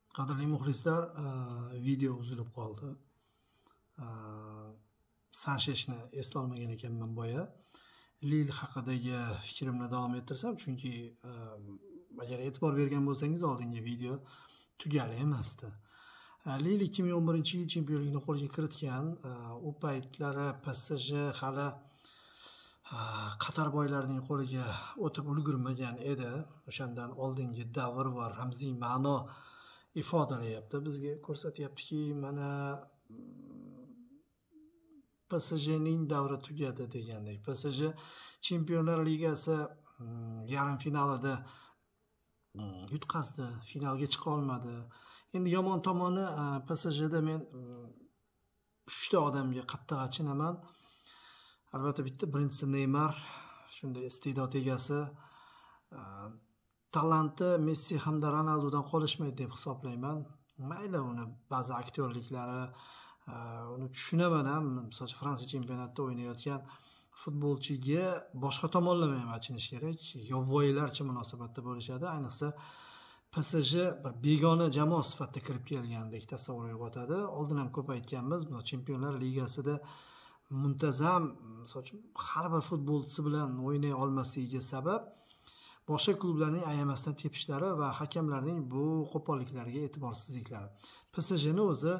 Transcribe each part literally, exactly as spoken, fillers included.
Qadrli muxlislar, video uzilib qoldi. Sancheshni eslolmagan ekanman boya. Lil haqidagi fikrimni davom ettirsam, chunki agar e'tibor bergan bo'lsangiz, oldingi video tugali emasdi. Lil ikki ming o'n birinchi yil chempionlikni qo'lga kiritgan. U paytlari P S J hali Qatar boylarining qo'liga o'tib ulgurmagan edi. O'shandan oldingi davr va ramziy ma'no ifodalayapti. Bizga ko'rsatyaptiki, mana P S J'ning davri tugadi degandek. P S J Chempionlar Ligasi yarim finalida yutqazdi, finalga chiqa olmadi. Endi yomon tomoni P S J'da men uchta odamga qattiq achinaman. Albatta bitta birinchisi Neymar, shunday iste'dod egasi. Talanti Messi hamda Ronaldodan qolishmaydi deb hisoblayman. Mayli uni ba'zi aktyorliklari, uni tushunaman ham, masalan Fransiya chempionatida o'ynayotgan futbolchiga boshqa tomonlama ham achinish kerak. Yovvoyilarcha munosabatda bo'lishadi. Ayniqsa P S J bir begona jamoa sifatida kirib kelgandek tasavvur uyg'otadi. Oldin ham ko'p aytganmiz, bu Chempionlar Ligasida muntazam, masalan, har bir futbolchisi bilan o'ynay olmasligiga sabab boshqa klublarning ayamasdan tepishlari va hakamlarning bu qo'polliklariga e'tiborsizliklari. P S J'ni o'zi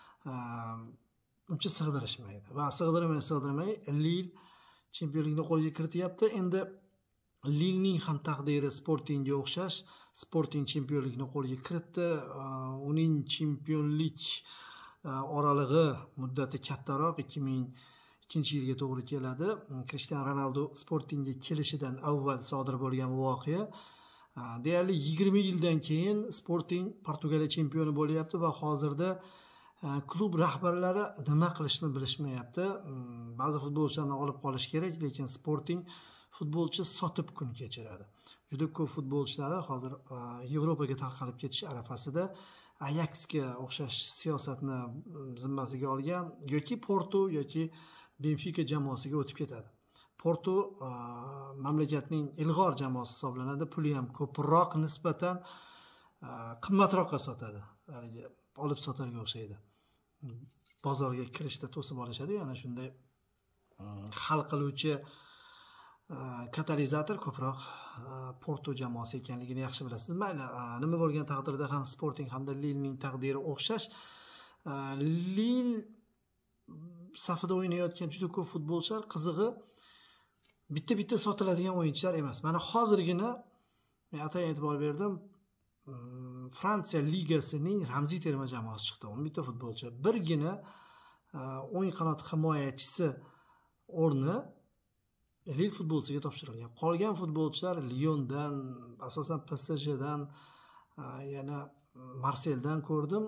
uncha sig'dirishmaydi va sig'dirmay sig'dirmay Lil chempionlikni qo'lga kirityapti. Endi Lilning ham taqdiri Sportingga o'xshash. Sporting chempionlikni qo'lga kiritdi. Uning chempionlik oralig'i muddati kattaroq, ikki ming ikkinchi yilga to'g'ri keladi. Cristiano Ronaldo Sportingga kelishidan avval sodir bo'lgan voqea. Deyarli yigirma yildan keyin Sporting Portugaliya chempioni bo'lyapti va hozirda klub rahbarlari nima qilishni bilishmayapti. Ba'zi futbolchilarni olib qolish kerak, lekin Sporting futbolchi sotib kun kechiradi. Juda ko'p futbolchilari hozir Yevropaga tarqalib ketish arafasida. Ajaxga o'xshash siyosatni zimmasiga olgan yoki Porto yoki Benfica jamoasiga o'tib ketadi. Porto mamlakatning ilg'or jamoasi hisoblanadi. Puli ham ko'proq nisbatan qimmatroqqa sotadi. Haligi olib sotarga o'xshaydi. Bozorga kirishda to'sib olishadi. Yana shunday hal qiluvchi katalizator ko'proq Porto jamoasi ekanligini yaxshi bilasiz. Mayli, nima bo'lgan taqdirda ham Sporting hamda Lilning taqdiri o'xshash. Lil safida o'ynayotgan juda ko'p futbolchilar, qizig'i bitta-bitta sotiladigan o'yinchilar emas. Mana hozirgina men atayin e'tibor berdim. Fransiya ligasining ramziy terma jamoasi chiqdi. o'n bitta futbolchi. Birgina o'ng qanot himoyachisi o'rni Lil futbolchiga topshirilgan. Qolgan futbolchilar Lyondan, asosan P S J'dan, yana Marseilledan ko'rdim.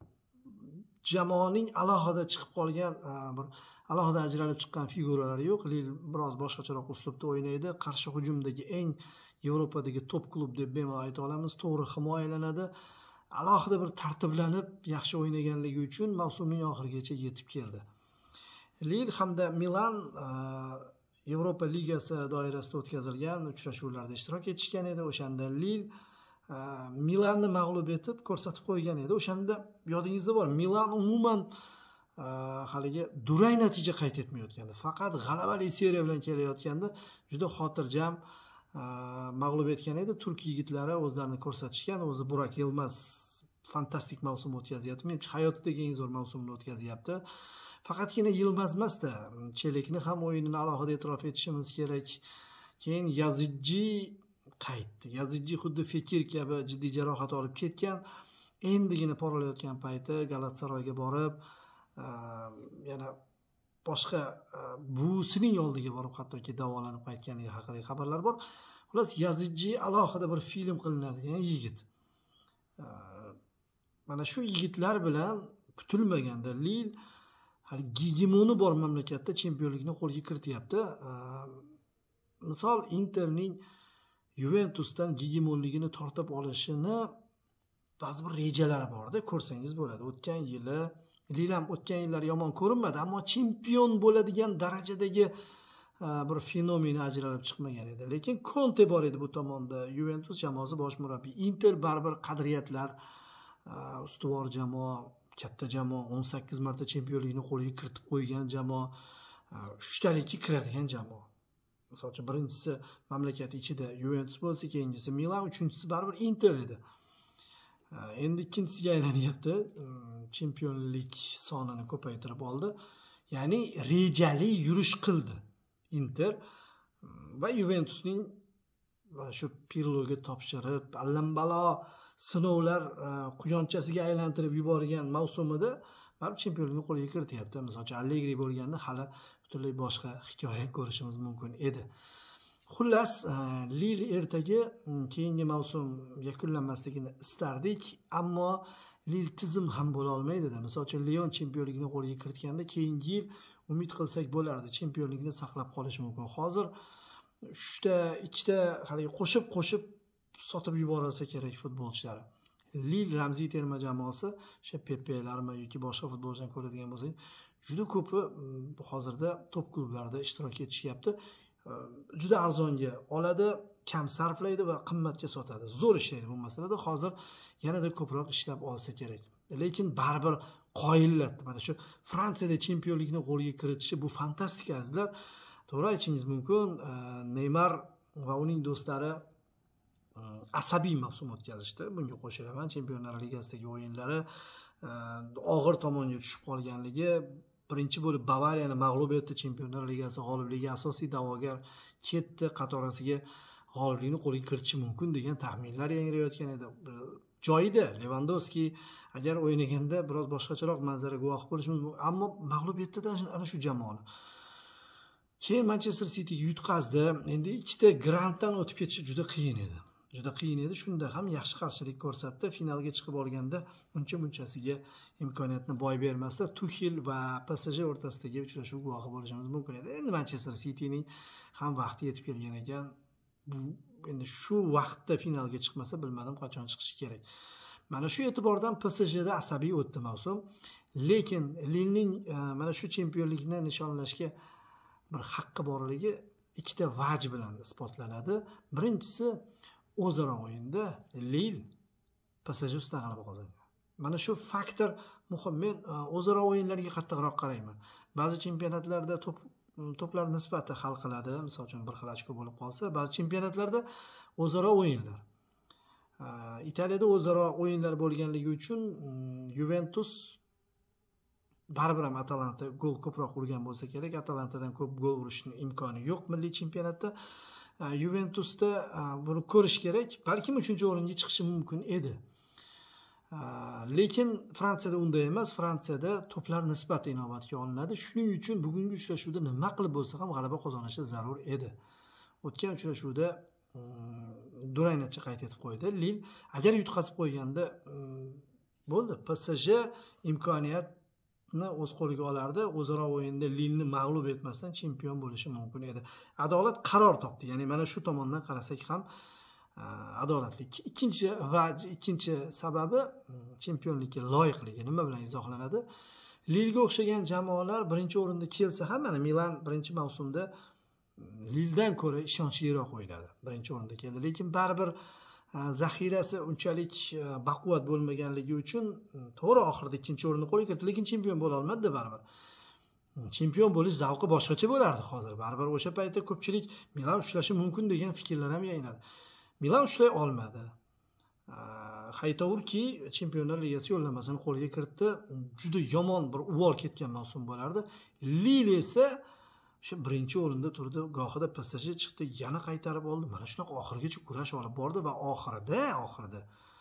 Jamoaning alohida chiqib qolgan, bir alohida ajralib chiqqan figuralari yo'q. Lil biroz boshqacharoq uslubda o'ynaydi. Qarshi hujumdagi eng Yevropadagi top klub deb bemalol ayta olamiz. To'g'ri himoyalanadi. Alohida bir tartiblanib yaxshi o'ynaganligi uchun mavsumning oxirigacha yetib keldi. Lil hamda Milan Yevropa Ligasi doirasida o'tkazilgan uchrashuvlarda ishtirok etishgan edi. O'shanda Lil Milanni mag'lub etib ko'rsatib qo'ygan edi. O'shanda yodingizda bor, Milan umuman haligi durang natija qayd etmayotgandi. Faqat g'alabali seriya bilan kelayotganda juda xotirjam mag'lub etgan edi. Turk yigitlari o'zlarini ko'rsatishgan. O'zi Burak Yilmaz fantastik mavsum o'tkazyapti. Menimcha hayotidagi eng zo'r mavsumni o'tkazyapti. Faqatgina Yilmaz emasda, Chelekni ham o'yinini alohida e'tirof etishimiz kerak. Keyin Yazidji qaytdi. Yazidji xuddi Fekir kabi jiddiy jarohat olib ketgan. Endigina poralayotgan payti Galatasaroyga borib, yana boshqa buvisining oldiga borib hattoki davolanib qaytganligi haqidagi xabarlar bor. Xullas, Yazidji alohida bir film qilinadigan yigit. Mana shu yigitlar bilan kutilmaganda Lil hali gegemoni bor mamlakatda chempionlikni qo'lga kirityapti. Misol Interning Juventusdan gegemonligini tortib olishini ba'zi bir rejalari bor-da, ko'rsangiz bo'ladi. O'tgan yili Lil ham o'tgan yillar yomon ko'rinmadi, ammo chempion bo'ladigan darajadagi bir fenomen ajralib chiqmagan edi. Lekin Conte bor edi bu tomonda, Juventus jamoasi bosh murabbiy. Inter baribir qadriyatlar ustuvor jamoa, katta jamoa, o'n sakkiz marta chempionlikni qo'liga kiritib qo'ygan jamoa, uchtalikka kiradigan jamoa. Misol uchun birinchisi mamlakat ichida Juventus bo'lsa, keyingisi Milan, uchinchisi baribir Inter edi. Endi ikkinchisiga aylanyapti. Chempionlik sonini ko'paytirib oldi. Ya'ni rejali yurish qildi Inter va Juventusning shu Pirloga topshirib, allambalo sinovlar quyonchasiga aylantirib yuborgan mavsumida baribir chempionlikni qo'liga kirityapti. Misol uchun Allegri bo'lganda hali butunlay boshqa hikoya ko'rishimiz mumkin edi. Xullas, Lille ertaga keyingi mavsum yakunlanmasligini istardik, ammo Lille tizim ham bo'la olmaydi-da. Misol uchun Lyon chempionlikni qo'liga kiritganda keyingi yil umid qilsak bo'lardi, chempionlikni saqlab qolish mumkin. Hozir uchta, ikkita hali qo'shib-qo'shib sotib yuborsa kerak futbolchilari. Lille ramziy terma jamoasi, o'sha Pepelarmi yoki boshqa futbolchilarni ko'radigan bo'lsangiz, juda ko'pi hozirda top klublarda ishtirok etishyapti. Juda arzonga oladi, kam sarflaydi va qimmatga sotadi. Zo'r ishlaydi bu masalada. Hozir yanada ko'proq ishlab olsa kerak. Lekin baribir qoyillatdi. Mana shu Fransiyada chempionlikni qo'lga kiritishi bu fantastik azizlar. To'g'ri aytishingiz mumkin, Neymar va uning do'stlari asabiy mavsum o'tkazishdi. Bunga qo'shilaman. Chempionlar Ligasidagi o'yinlari og'ir tomonga tushib qolganligi, birinchi bo'lib Bavariyani mag'lub etdi, Chempionlar Ligasi g'olibligi asosiy da'vogar ketdi, qatorasiga g'oliblikni qo'lga kiritishi mumkin degan taxminlar yangrayotgan edi. Joyida Lewandowski agar o'ynaganda biroz boshqacharoq manzara guvohi bo'lishimiz mumkin, ammo mag'lub etdi ana shu jamoani. Keyin Manchester Cityga yutqazdi. Endi ikkita granddan o'tib ketishi juda qiyin edi. Juda qiyin edi. Shunda ham yaxshi qarshilik ko'rsatdi. Finalga chiqib olganda uncha-munchasiga imkoniyatni boy bermasdi. Tuchel va P S J o'rtasidagi uchrashuv guvohi bo'lishimiz mumkin edi. Endi Manchester Cityning ham vaqti yetib kelgan ekan. Bu endi shu vaqtda finalga chiqmasa, bilmadim qachon chiqishi kerak. Mana shu e'tibordan P S Jda asabiy o'tdi mavsum. Lekin Lillening mana shu chempionlikni nishonlashga bir haqqi borligi ikkita vaj bilan isbotlanadi. Birinchisi, o'zaro o'yinda Lille P S J ustidan g'alaba qozondi. Mana shu faktor muhim. Men o'zaro o'yinlarga qattiqroq qarayman. Ba'zi chempionatlarda to'p to'plar nisbati hal qiladi. Misol uchun bir xil ochko bo'lib qolsa, ba'zi chempionatlarda o'zaro o'yinlar. Italiyada o'zaro o'yinlar bo'lganligi uchun Juventus baribir ham Atalanta gol ko'proq urgan bo'lsa kerak. Atalantadan ko'p gol urishning imkoni yo'q milliy chempionatda. Juventusda buni ko'rish kerak. Balkim uchinchi o'ringa chiqishi mumkin edi. Lekin Fransiyada unday emas. Fransiyada to'plar nisbati inobatga olinadi. Shuning uchun bugungi uchrashuvda nima qilib bo'lsa ham g'alaba qozonishi zarur edi. O'tgan uchrashuvda durang natija qayd etib qo'ydi. Lille agar yutqazib qo'yganda bo'ldi. P S J imkoniyatni o'z qo'liga olardi. O'zaro o'yinda Lille'ni mag'lub etmasdan chempion bo'lishi mumkin edi. Adolat qaror topdi. Ya'ni mana shu tomondan qarasak ham adolatli. Ikkinchi va ikkinchi sababi chempionlikka loyiqligi. Nima bilan izohlanadi? Lille'ga o'xshagan jamoalar birinchi o'rinda kelsa ham, mana Milan birinchi mavsumda Lille'dan ko'ra ishonchliroq o'ynadi. Birinchi o'rinda keldi, lekin baribir zaxirasi unchalik baquvvat bo'lmaganligi uchun to'g'ri oxirida ikkinchi o'rinni qo'lga kiritdi, lekin chempion bo'la olmadi baribir. Chempion bo'lish zavqi boshqacha bo'lardi hozir. Baribir o'sha paytda ko'pchilik Milan ushlashi mumkin degan fikrlar ham yangradi. Milan ushlay olmadi. Haytovurki Chempionlar Ligasi yo'llanmasini qo'lga kiritdi. Juda yomon bir uvol ketgan mavsum bo'lardi. Lille esa shu birinchi o'rinda turdi. Gohida P S J chiqdi, yana qaytarib oldi. Mana shunaqa oxirigacha kurash olib bordi va oxirida, oxirida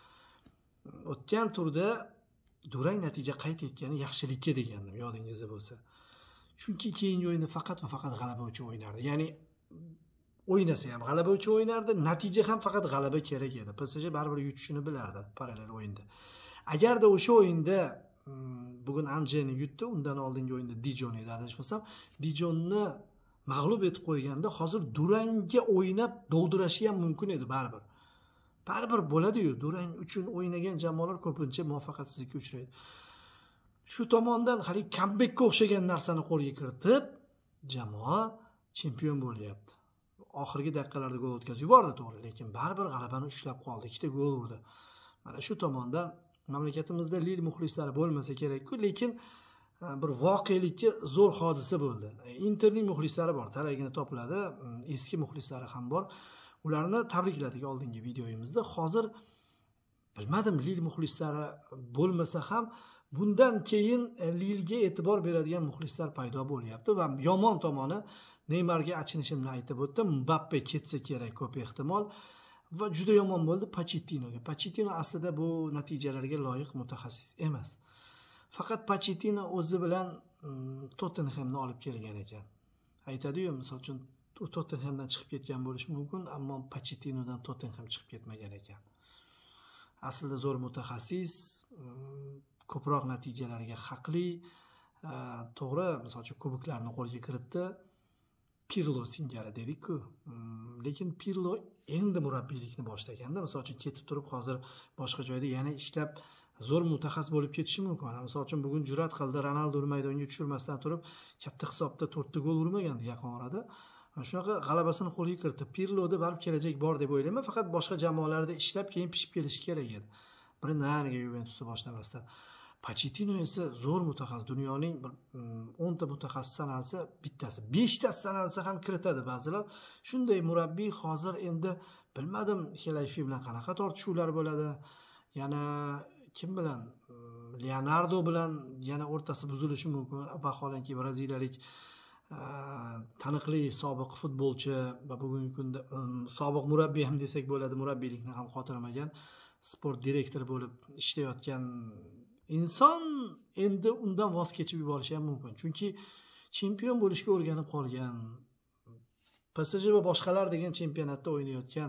o'tgan turda durang natija qayd etgani yaxshilikka degandim, yodingizda bo'lsa. Chunki keyingi o'yinda faqat va faqat g'alaba uchun o'ynardi. Ya'ni o'ynasa ham g'alaba uchun o'ynardi, natija ham faqat g'alaba kerak edi. P S J baribir yutishini bilardi parallel o'yinda. Agarda o'sha o'yinda bugun Anjeni yutdi, undan oldingi o'yinda Dijon edi, adashmasam, Dijonni mag'lub etib qo'yganda hozir durangga o'ynab dovdirashi ham mumkin edi baribir. Baribir bo'ladi-yu, durang uchun o'ynagan jamoalar ko'pincha muvaffaqiyatsizlikka uchraydi. Shu tomondan hali comebackka o'xshagan narsani qo'lga kiritib, jamoa chempion bo'lyapti. Oxirgi daqiqalarda gol o'tkazib yubordi to'g'ri, lekin baribir g'alabani ushlab qoldi, ikkita gol urdi. Mana shu tomondan mamlakatimizda Lille muxlislari bo'lmasa kerak-ku, lekin bir voqelikka zo'r hodisa bo'ldi. Interning muxlislari bor, talagini topiladi, eski muxlislari ham bor. Ularni tabrikladik oldingi videoyimizda. Hozir bilmadim, Lille muxlislari bo'lmasa ham bundan keyin Lille'ga e'tibor beradigan muxlislar paydo bo'lyapti va yomon tomoni Neymarga achinishimni aytib o'tdim. Mbappe ketsa kerak ko'p ehtimol va juda yomon bo'ldi Pochettinoga. Pochettino aslida bu natijalarga loyiq mutaxassis emas. Faqat Pochettino o'zi bilan Tottenhamni olib kelgan ekan. Aytadi-yu, misol uchun u Tottenhamdan chiqib ketgan bo'lishi mumkin, ammo Pochettinodan Tottenham chiqib ketmagan ekan. Aslida zo'r mutaxassis, ko'proq natijalarga haqli, to'g'ri, misol uchun kuboklarni qo'lga kiritdi. Pirlo singari dedik-ku. Lekin Pirlo endi murabbiylikni boshlaganda, misol uchun ketib turib hozir boshqa joyda yana ishlab zo'r mutaxassis bo'lib ketishi mumkin. Misol uchun bugun jur'at qildi, Ronaldo maydonga tushirmasdan turib katta hisobda to'rtta gol urmagandi yaqin orada. Shunaqa g'alabasini qo'lga kiritdi. Pirloda barib kelajak bor deb o'ylayman, faqat boshqa jamoalarda ishlab keyin pishib kelishi kerak edi. Birinaniga Juventusda boshlamasdan. Pochettino esa zo'r mutaxassis, dunyoning bir o'nta mutaxassis sanalsa, bittasi, beshtasi sanalsa ham kiritadi ba'zilar. Shunday murabbiy hozir endi bilmadim, Xelayfi bilan qanaqa tortishuvlar bo'ladi. Yana kim bilan? Leonardo bilan yana o'rtasi buzilishi mumkin. Vaholanki braziliyalik taniqli sobiq futbolchi va bugungi kunda sobiq murabbiy ham desak bo'ladi, murabbiylikni ham xotirmagan, sport direktori bo'lib ishlayotgan inson endi undan voz kechib yuborishi ham mumkin. Chunki chempion bo'lishga o'rganib qolgan, P S J va boshqalar degan chempionatda o'ynayotgan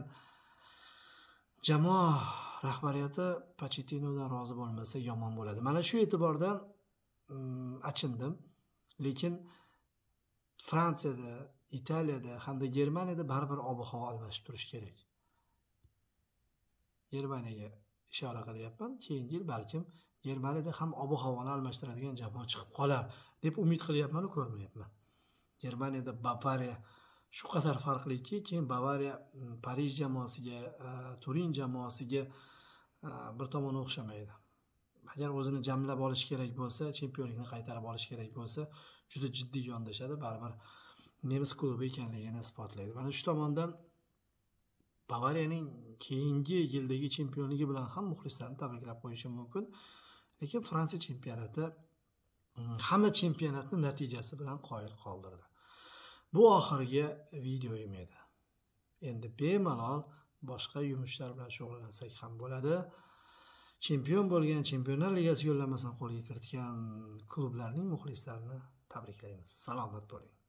jamoa rahbariyati Pochettinodan rozi bo'lmasa yomon bo'ladi. Mana shu e'tibordan achindim. Lekin Fransiyada, Italiyada hamda Germaniyada baribir ob-havo almashib turish kerak. Germaniyaga ishora qilyapman. Keyingi yil balkim Germaniyada ham ob-havoni almashtiradigan jamoa chiqib qolar deb umid qilyapman, ko'rmayapman. Germaniyada Bavariya shu qadar farqliki, keyin Bavariya Parij jamoasiga, Turin jamoasiga bir tomoni o'xshamaydi. Agar o'zini jamlab olish kerak bo'lsa, chempionlikni qaytarib olish kerak bo'lsa, juda jiddiy yondashadi, baribir nemis klubi ekanligini isbotlaydi. Mana shu tomondan Bavariyaning keyingi yildagi chempionligi bilan ham muxlislarni tabriklab qo'yishi mumkin. Lekin Fransiya chempionati hamma chempionatni natijasi bilan qoyil qoldirdi. Bu oxirgi videoyim edi. Endi bemalol boshqa yumushlar bilan shug'ullansak ham bo'ladi. Chempion bo'lgan, Chempionlar Ligasi yo'llanmasini qo'lga kiritgan klublarning muxlislarini tabriklaymiz. Salomat bo'ling.